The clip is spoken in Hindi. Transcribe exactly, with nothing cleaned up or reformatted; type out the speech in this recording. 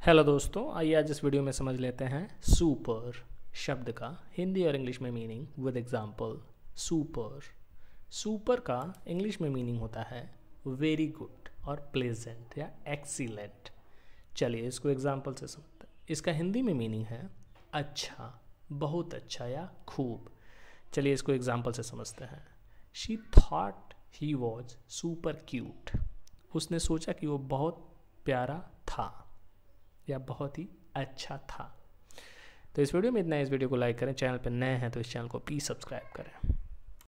हेलो दोस्तों, आइए आज इस वीडियो में समझ लेते हैं सुपर शब्द का हिंदी और इंग्लिश में meaning with example. Super super का इंग्लिश में मीनिंग होता है वेरी गुड और प्लेजेंट या एक्सीलेंट। चलिए इसको एग्जांपल से समझते हैं। इसका हिंदी में मीनिंग है अच्छा, बहुत अच्छा या खूब। चलिए इसको एग्जांपल से समझते हैं। She thought he was super cute. उसने सोचा कि वो बहुत प्यारा था या बहुत ही अच्छा था। तो इस वीडियो में इतना है। इस वीडियो को लाइक करें, चैनल पर नए हैं तो इस चैनल को प्लीज़ सब्सक्राइब करें।